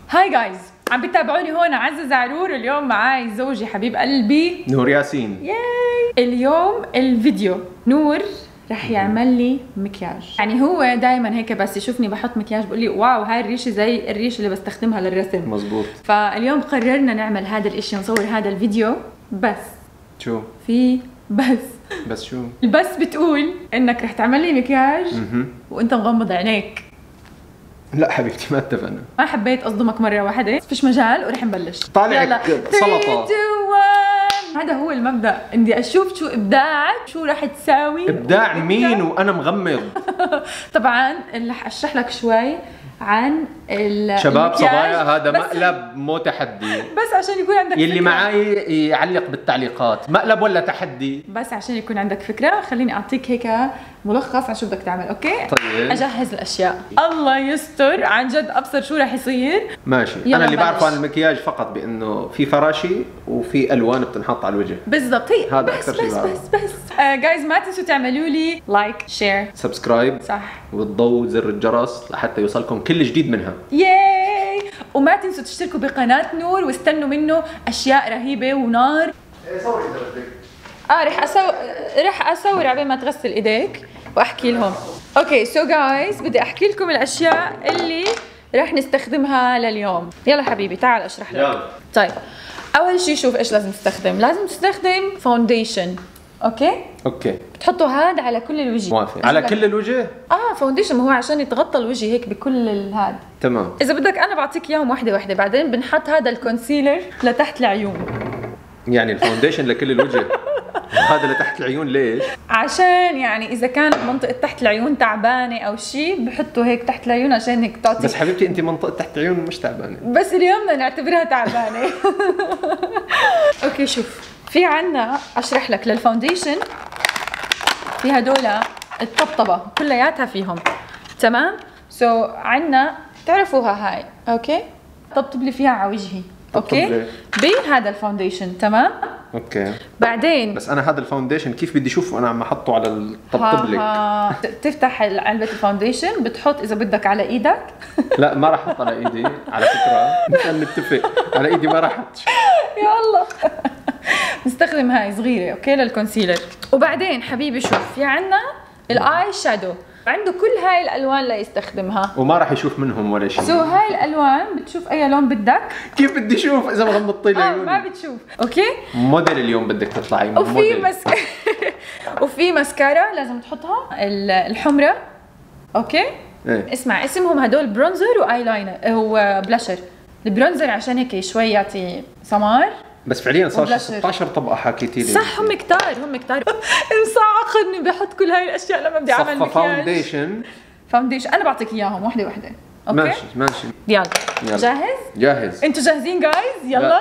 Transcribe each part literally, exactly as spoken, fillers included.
هاي جايز، عم بتابعوني هون عزة زعرور. اليوم معاي زوجي حبيب قلبي نور ياسين. ياي. اليوم الفيديو نور رح يعمل لي مكياج. يعني هو دائما هيك بس يشوفني بحط مكياج بقول لي واو هاي الريشه زي الريشه اللي بستخدمها للرسم. مزبوط. فاليوم قررنا نعمل هذا الاشي ونصور هذا الفيديو. بس شو في بس بس شو البس بتقول انك رح تعمل لي مكياج وانت مغمض عينيك. لا حبيبتي ما اتفقنا. ما حبيت اصدمك مره واحده، فيش مجال ورح نبلش. طالعك سلطه. هذا هو المبدأ، بدي اشوف شو ابداعك، شو رح تساوي. ابداع مين وانا مغمض؟ طبعا اللي اشرح لك شوي عن شباب صبايا، هذا مقلب مو تحدي، بس عشان يكون عندك يلي فكرة. معاي يعلق بالتعليقات، مقلب ولا تحدي؟ بس عشان يكون عندك فكره خليني اعطيك هيك ملخص عن شو بدك تعمل. اوكي طيب اجهز الاشياء. الله يستر، عن جد ابصر شو رح يصير. ماشي. انا اللي بعرفه عن المكياج فقط بانه في فراشي وفي الوان بتنحط على الوجه. بالضبط، هي هذا بس اكثر بس شيء بس بعرفه. بس بس جايز ما تنسوا تعملوا لي لايك شير سبسكرايب صح، وتضووا زر الجرس لحتى يوصلكم كل جديد منها. ياي. وما تنسوا تشتركوا بقناة نور واستنوا منه اشياء رهيبة ونار. ايه صوري اذا بدك. اه رح اسوي رح اصور عبين ما تغسل ايديك واحكي لهم. اوكي سو جايز بدي احكي لكم الاشياء اللي رح نستخدمها لليوم. يلا حبيبي تعال اشرح لك. يلا. طيب اول شيء شوف ايش لازم تستخدم. لازم تستخدم فاونديشن. اوكي اوكي بتحطوا هذا على كل الوجه. موافق. على كل الوجه؟ اه فاونديشن ما هو عشان يتغطى الوجه هيك بكل هذا. تمام. اذا بدك انا بعطيك اياهم واحده واحده، بعدين بنحط هذا الكونسيلر لتحت العيون. يعني الفاونديشن لكل الوجه وهذا لتحت العيون ليش؟ عشان يعني اذا كانت منطقه تحت العيون تعبانه او شيء بحطه هيك تحت العيون عشان هيك تعطي. بس حبيبتي انت منطقه تحت العيون مش تعبانه، بس اليوم بدنا نعتبرها تعبانه. اوكي شوف، في عنا اشرح لك للفاونديشن في هدول الطبطبه كلياتها فيهم. تمام. سو so, عنا تعرفوها هاي. اوكي طبطب لي فيها على وجهي. اوكي بهذا الفاونديشن. تمام. اوكي بعدين بس انا هذا الفاونديشن كيف بدي اشوفه وانا عم احطه على الطبطب لك؟ تفتح علبه الفاونديشن بتحط اذا بدك على ايدك. لا ما راح احط على ايدي على فكره، عشان نتفق على ايدي ما راح احط. يا الله. نستخدم هاي صغيره اوكي للكونسيلر. وبعدين حبيبي شوف في عنا الاي شادو، عنده كل هاي الالوان ليستخدمها وما راح يشوف منهم ولا شيء. سو so, هاي الالوان بتشوف اي لون بدك. كيف بدي اشوف اذا مغمضت لي اه عيوني؟ ما بتشوف. اوكي موديل اليوم بدك تطلعي وفي موديل. مسك... وفي مسكارا لازم تحطها الحمرة. اوكي ايه؟ اسمع اسمهم هدول برونزر واي لاينر، هو بلاشر. البرونزر عشان هيك شوي يعطي سمار، بس فعليا صار وبلاشر. ستة عشر طبقه حكيتي لي. صح هم كتار هم كتار. مصعقني بحط كل هاي الاشياء لما بدي اعمل مكياج. فاونديشن فاونديشن انا بعطيك اياهم وحده وحده. اوكي ماشي ماشي. يلا, يلا. جاهز؟ جاهز. انتوا جاهزين جايز؟ يلا.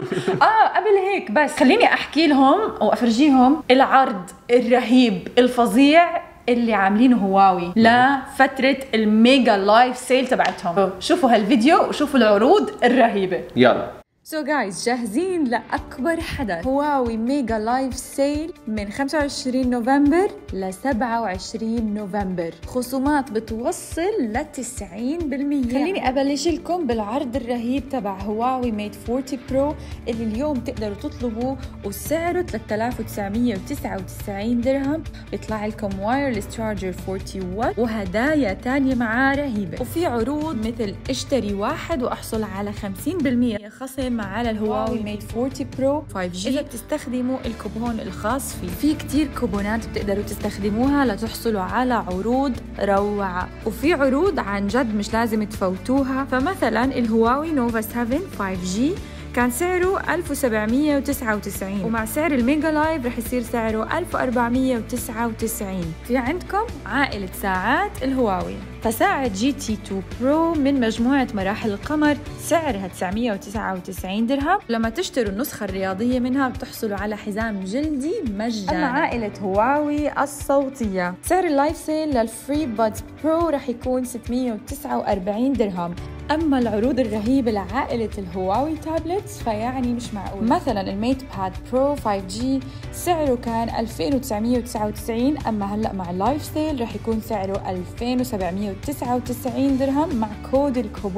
اه قبل هيك بس خليني احكي لهم وافرجيهم العرض الرهيب الفظيع اللي عاملينه هواوي لفترة الميجا لايف سيل تبعتهم. شوفوا هالفيديو وشوفوا العروض الرهيبة. يلا. سو so جايز جاهزين لأكبر حدث هواوي ميجا لايف سيل من خمسة وعشرين نوفمبر ل سبعة وعشرين نوفمبر، خصومات بتوصل ل تسعين بالمية. خليني أبلش لكم بالعرض الرهيب تبع هواوي ميت أربعين برو اللي اليوم تقدروا تطلبوه وسعره ثلاثة آلاف وتسعمية وتسعة وتسعين درهم. بيطلع لكم وايرلس تشارجر أربعين واط وهدايا تانية معاه رهيبة، وفي عروض مثل اشتري واحد واحصل على خمسين بالمية خصم على الهواوي ميت أربعين برو فايف جي إذا بتستخدموا الكوبون الخاص فيه. في كتير كوبونات بتقدروا تستخدموها لتحصلوا على عروض روعة، وفي عروض عن جد مش لازم تفوتوها. فمثلا الهواوي نوفا سبعة فايف جي كان سعره ألف وسبعمية وتسعة وتسعين ومع سعر الميجا لايف رح يصير سعره ألف وأربعمية وتسعة وتسعين. في عندكم عائلة ساعات الهواوي، فساعة جي تي اثنين برو من مجموعة مراحل القمر سعرها تسعمية وتسعة وتسعين درهم. لما تشتروا النسخة الرياضية منها بتحصلوا على حزام جلدي مجانا. أما عائلة هواوي الصوتية سعر اللايف سيل للفري بادز برو رح يكون ستمية وتسعة وأربعين درهم. أما العروض الرهيبة لعائلة الهواوي تابلتس فيعني مش معقول. مثلا الميت باد برو فايف جي سعره كان ألفين وتسعمية وتسعة وتسعين، أما هلأ مع اللايف سيل رح يكون سعره ألفين وسبعمية وتسعة وتسعين درهم مع كود الكوبون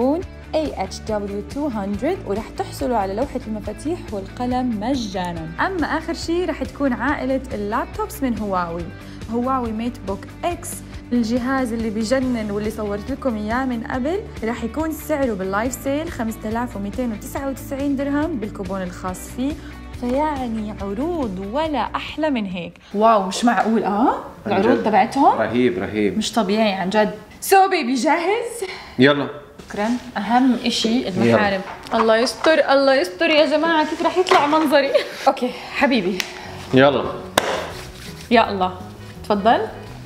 إيه إتش دبليو مئتين ورح تحصلوا على لوحة المفاتيح والقلم مجانا. أما آخر شيء رح تكون عائلة اللابتوبس من هواوي، هواوي ميت بوك إكس، الجهاز اللي بجنن واللي صورت لكم إياه من قبل. رح يكون سعره باللايف سيل خمسة آلاف ومئتين وتسعة وتسعين درهم بالكوبون الخاص فيه، فيعني عروض ولا أحلى من هيك. واو مش معقول. اه العروض تبعتهم رهيب رهيب مش طبيعي عن جد. سو بيبي جاهز؟ يلا. شكرا. اهم اشي المحارم. الله يستر الله يستر يا جماعه، كيف رح يطلع منظري؟ اوكي حبيبي يلا. يا الله تفضل.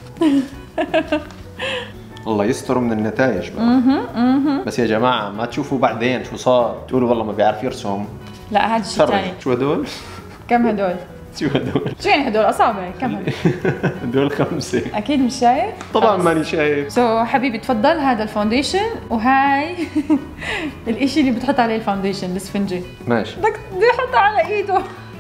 الله يستر من النتائج بقى. بس يا جماعه ما تشوفوا بعدين شو صار تقولوا والله ما بيعرف يرسم. لا هذا شيء ثاني. شو هدول؟ كم هدول؟ شو هدول؟ شو يعني هدول؟ اصابع. كم هدول؟ هدول خمسه. اكيد مش شايف؟ طبعا ماني شايف. سو so, حبيبي تفضل، هذا الفاونديشن وهاي الاشي اللي بتحط عليه الفاونديشن الاسفنجي. ماشي. بدك تحطه على ايده.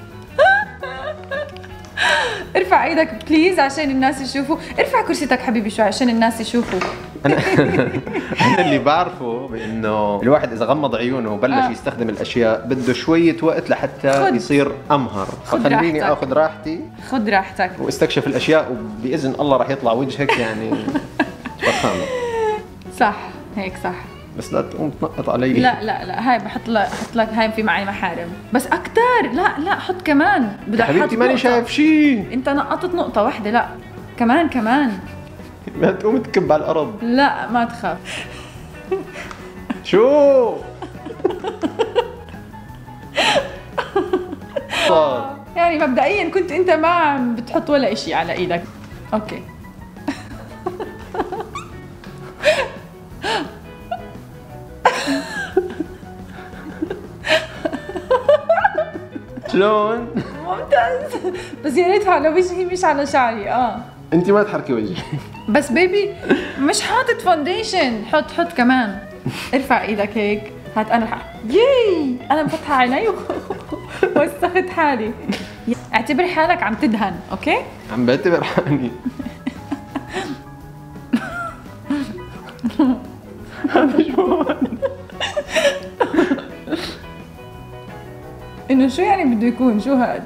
ارفع ايدك بليز عشان الناس يشوفوا. ارفع كرسيتك حبيبي شوي عشان الناس يشوفوا. انا انا اللي بعرفه بانه الواحد اذا غمض عيونه وبلش آه. يستخدم الاشياء بده شويه وقت لحتى خد. يصير امهر، فخليني اخذ راحتي. خذ راحتك واستكشف الاشياء وباذن الله راح يطلع وجهك يعني فخامه. صح هيك صح. بس لا تقوم تنقط علي. لا لا لا هاي بحط لك بحط لك هاي في معي محارم بس اكثر. لا لا حط كمان. بدك حبيبتي ماني شايف شيء. انت نقطت نقطه واحده. لا كمان كمان. ما تقوم تكب على الارض. لا ما تخاف. شو صار يعني مبدئيا كنت انت ما عم بتحط ولا اشي على ايدك. اوكي شلون؟ ممتاز. بس يا ريت على وجهي مش على شعري. اه انت ما تحركي وجهي. بس بيبي مش حاطط فاونديشن. حط حط كمان. ارفع ايدك هيك. هات انا رح ياي انا مفتحه عيني ووسخت حالي. اعتبر حالك عم تدهن. اوكي عم بعتبر حالي. هذا شو انه شو يعني بده يكون؟ شو هاد؟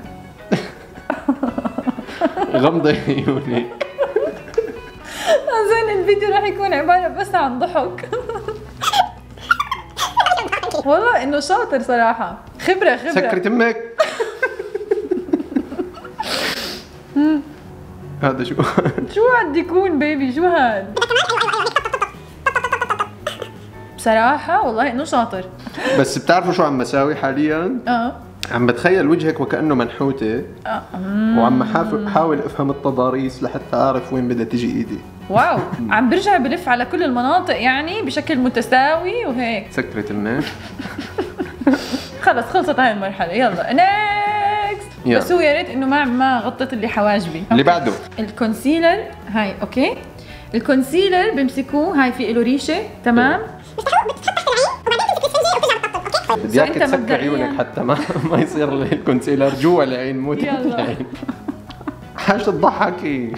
غمضي عيونك. اظن الفيديو راح يكون عباره بس عن ضحك. والله انه شاطر صراحه. خبره خبره. سكري تمك. هذا شو؟ شو هاد يكون بيبي؟ شو هاد؟ بصراحه والله انه شاطر. بس بتعرفوا شو عم بساوي حاليا؟ اه عم بتخيل وجهك وكأنه منحوتة. اه وعم حاول حاول افهم التضاريس لحتى اعرف وين بدها تيجي ايدي. واو عم برجع بلف على كل المناطق يعني بشكل متساوي وهيك. سكرت الماء. خلص خلصت هاي المرحلة. يلا نيكست. بس هو يا ريت انه ما ما غطيت اللي حواجبي. اللي بعده الكونسيلر. هاي اوكي. الكونسيلر بمسكوه هاي في له ريشة تمام. بدي اياك تسكر عيونك حتى ما ما يصير الكونسيلر جوا العين مو تحت العين. حاجة تضحكي.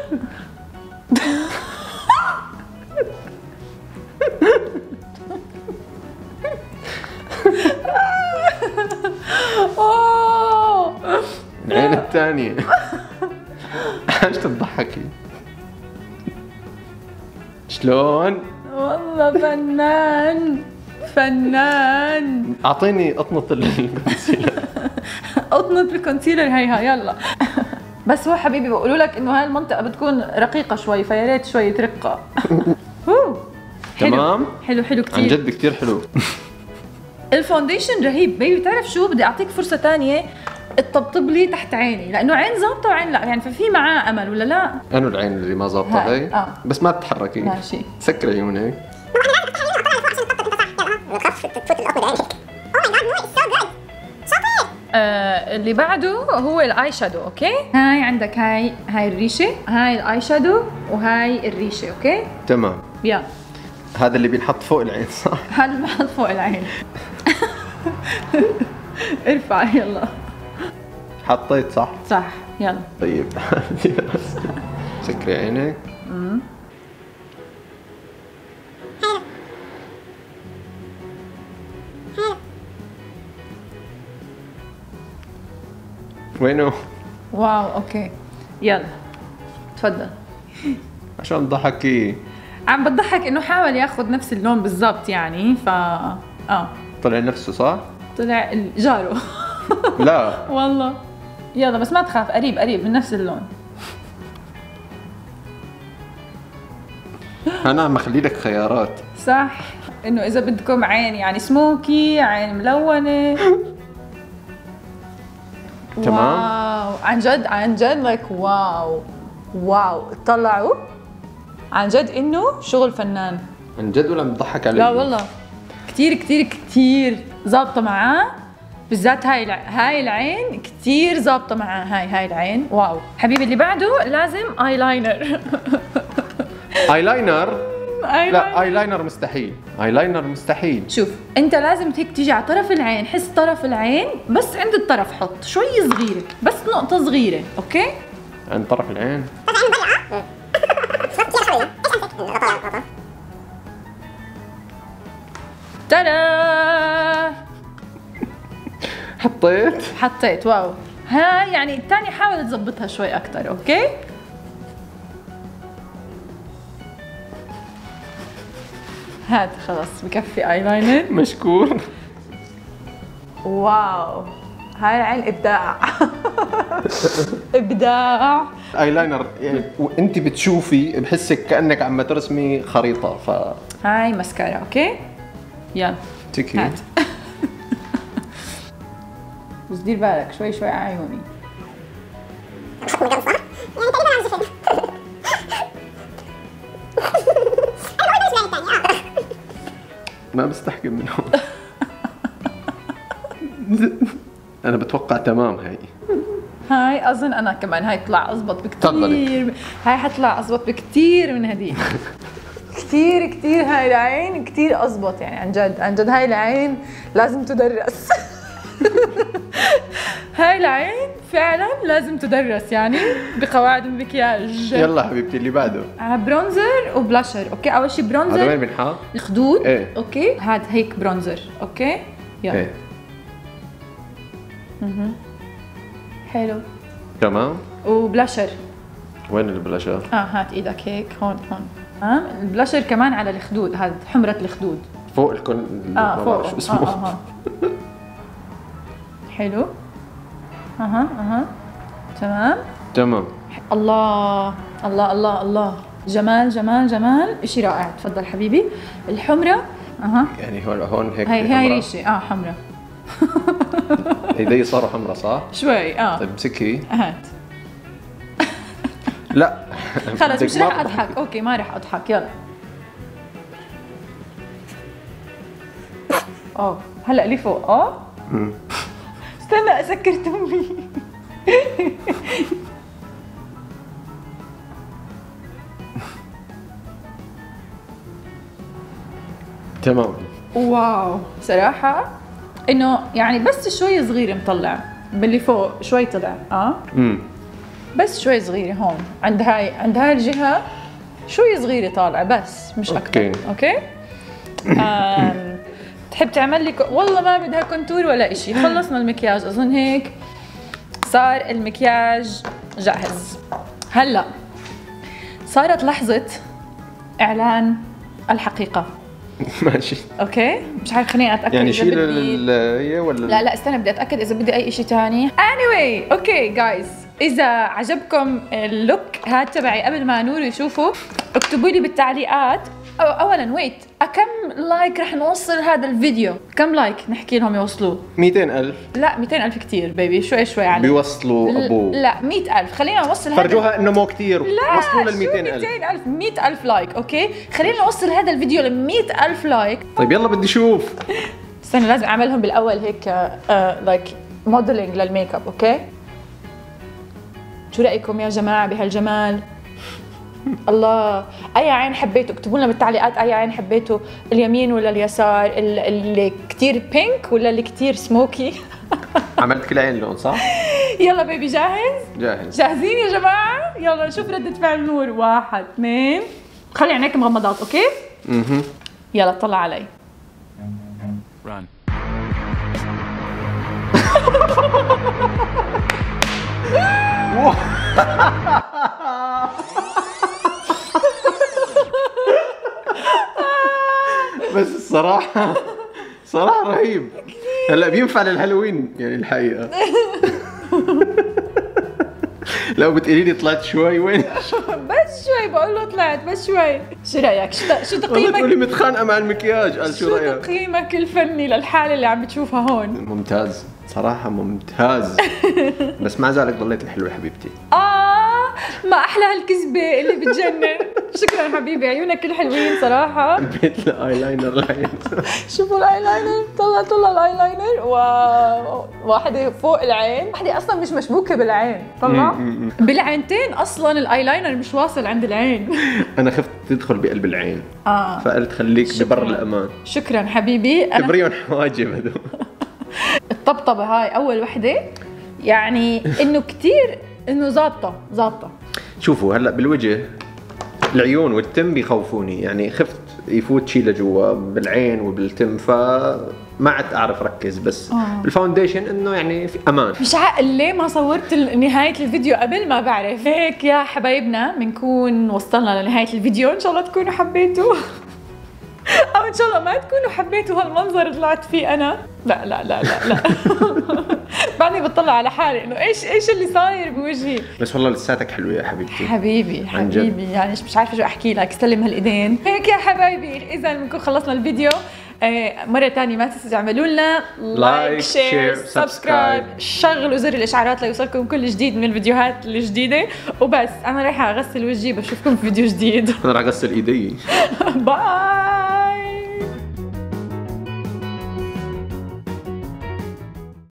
العين الثانية. حاجة تضحكي. شلون؟ والله فنان فنان. اعطيني اطنط الكونسيلر. اطنط الكونسيلر. هيها يلا. بس هو حبيبي بقولوا لك انه هاي المنطقه بتكون رقيقه شوي فيا ريت شوي رقه. تمام حلو حلو كثير عن جد كثير حلو. الفاونديشن رهيب بيبي. بتعرف شو بدي اعطيك فرصه ثانيه تطبطب لي تحت عيني لانه عين ظابطه وعين لا يعني ففي معاه امل ولا لا؟ انو العين اللي ما ظابطه هي؟ آه. بس ما تتحركي. ماشي. سكري عيونك. آه اللي بعده هو الاي شادو. اوكي هاي عندك هاي هاي الريشه هاي الاي شادو وهاي الريشه. اوكي تمام. يلا هذا اللي بينحط فوق العين صح؟ هذا اللي بحط فوق العين. ارفع يلا. حطيت صح؟ صح يلا. طيب سكري عينك. امم وينه؟ واو اوكي يلا تفضل. عشان ضحكي عم بضحك انه حاول ياخذ نفس اللون بالضبط يعني ف اه طلع نفسه صح؟ طلع جاره. لا والله يلا بس ما تخاف، قريب قريب من نفس اللون. انا عم اخلي لك خيارات. صح انه اذا بدكم عين يعني سموكي، عين ملونه. تمام. واو عن جد عن جد لك واو واو طلعوا عن جد انه شغل فنان. عن جد ولا بضحك علي؟ لا والله كتير كتير كتير ظابطه معاه، بالذات هاي الع... هاي العين كتير ظابطه معاه. هاي هاي العين واو. حبيبي اللي بعده لازم اي لاينر. اي لاينر؟ آي لا اي لاينر مستحيل، اي لاينر مستحيل. شوف انت لازم هيك تيجي على طرف العين، حس طرف العين بس عند الطرف، حط شوي صغيره بس نقطه صغيره اوكي عند طرف العين. تادا حطيت حطيت واو. هاي يعني الثاني حاول تظبطها شوي اكثر اوكي. هات خلاص بكفي اي لاينر. مشكور. واو هاي العين ابداع. ابداع. اي لاينر يعني وانت بتشوفي بحسك كانك عم ترسمي خريطه. ف هاي مسكارا اوكي يلا تكي. هات. بس دير بالك شوي شوي على عيوني. ما بستحكم منهم. انا بتوقع تمام. هاي هاي اظن انا كمان هاي طلع اضبط بكتير. تفضلي. هاي حطلع اضبط بكتير من هديك. كتير كتير هاي العين كتير اضبط يعني عن جد عن جد. هاي العين لازم تدرس. هاي العين فعلا لازم تدرس يعني بقواعد المكياج. يلا حبيبتي اللي بعده. آه برونزر وبلاشر اوكي. اول شيء برونزر. هذا وين بنحط؟ الخدود. ايه. اوكي هاد هيك برونزر اوكي يلا. ايه اها حلو. تمام. وبلاشر. وين البلاشر؟ اه هات ايدك هيك هون هون. اه البلاشر كمان على الخدود، هاد حمرة الخدود فوق الكل. اه فوق شو اه اسمه. اه اه حلو. اها اها تمام تمام. الله الله الله الله جمال جمال جمال اشي رائع. تفضل حبيبي. الحمرة اها يعني هون هون هيك. هاي هاي ريشة اه حمرة. ايدي صاروا حمرا صح؟ شوي اه طيب امسكي. هات. لا خلص مش بدك ما رح اضحك اوكي ما رح اضحك يلا. اه هلا لي فوق اه مم. استنى اسكر تمي. تمام. واو صراحة انه يعني بس شوي صغيرة مطلع باللي فوق شوي طلع اه امم بس شوي صغيرة هون عند هاي عند هاي الجهة شوي صغيرة طالعة بس مش اكثر. أوكي. اوكي آم، تحب تعمل لي ك... والله ما بدها كونتور ولا اشي. خلصنا المكياج اظن هيك صار المكياج جاهز. هلا صارت لحظة اعلان الحقيقة. ماشي. اوكي مش عارف خليني اتاكد يعني إذا شيل بدي- ال هي ولا لا لا استنى بدي اتاكد اذا بدي اي شيء ثاني. anyway اوكي جايز اذا عجبكم اللوك هاد تبعي قبل ما نور يشوفوا اكتبوا لي بالتعليقات. أو اولا ويت كم لايك رح نوصل هذا الفيديو؟ كم لايك نحكي لهم يوصلوه؟ مئتين ألف. لا مئتين ألف كتير بيبي شوي شوي على بيوصلوا ابوه. لا مئة ألف خلينا نوصل هذا. فرجوها انه مو كثير. لا وصلوا لل شو مئتين ألف. مئتين ألف مئة ألف لايك اوكي. خلينا نوصل هذا الفيديو ل مئة ألف لايك. طيب يلا بدي اشوف. استنى لازم اعملهم بالاول هيك لايك موديلينج للميك اب اوكي. شو رايكم يا جماعه بهالجمال؟ الله اي عين حبيتوا اكتبوا لنا بالتعليقات اي عين حبيتوا، اليمين ولا اليسار، ال- اللي كتير بينك ولا اللي كتير سموكي. عملت كل عين لون صح؟ يلا بيبي جاهز؟ جاهز. جاهزين يا جماعه؟ يلا نشوف ردة فعل نور. واحد اثنين خلي عينيك مغمضات اوكي؟ اها يلا طلع علي. Run. بس الصراحة صراحة رهيب. هلا بينفع للهالوين يعني الحقيقة. لو بتقولي لي طلعت شوي وين؟ بس شوي بقول له طلعت بس شوي. شو رايك؟ شو شو تقييمك؟ بتقولي متخانقة مع المكياج، قال شو رايك؟ شو تقييمك الفني للحالة اللي عم بتشوفها هون؟ ممتاز صراحة ممتاز. بس مع ذلك ضليت الحلوة حبيبتي. آه ما أحلى هالكذبة اللي بتجنن. شكرا حبيبي، عيونك كل حلوين صراحة. بيت الايلاينر العين. شوفوا الايلاينر، طلع طلع الايلاينر وواحدة فوق العين، واحدة أصلا مش مشبوكة بالعين، طلع بالعينتين أصلا الايلاينر مش واصل عند العين. أنا خفت تدخل بقلب العين. آه فقلت خليك ببر الأمان. شكرا حبيبي. تبريون حواجب هدول. الطبطبة هاي أول وحدة يعني إنه كتير إنه ظابطة ظابطة. شوفوا هلا بالوجه العيون والتم بيخوفوني، يعني خفت يفوت شيء لجوا بالعين وبالتم، فما عدت اعرف ركز. بس أوه. بالفاونديشن انه يعني في امان. مش عقل ليه ما صورت نهايه الفيديو قبل ما بعرف. هيك يا حبايبنا بنكون وصلنا لنهايه الفيديو، ان شاء الله تكونوا حبيتوا او ان شاء الله ما تكونوا حبيتوا هالمنظر اللي طلعت فيه انا. لا لا لا لا لا. بعدني بطلع على حالي انه ايش ايش اللي صاير بوجهي. بس والله لساتك حلوه يا حبيبتي. حبيبي حبيبي يعني مش عارفه شو احكي لك. سلم هالايدين هيك يا حبايبي. اذا بنكون خلصنا الفيديو مرة ثانية ما تنسوا تعملوا لنا لايك شير سبسكرايب، شغلوا زر الاشعارات ليوصلكم كل جديد من الفيديوهات الجديدة. وبس انا رايحة اغسل وجهي، بشوفكم في فيديو جديد. انا راح اغسل ايدي. باي.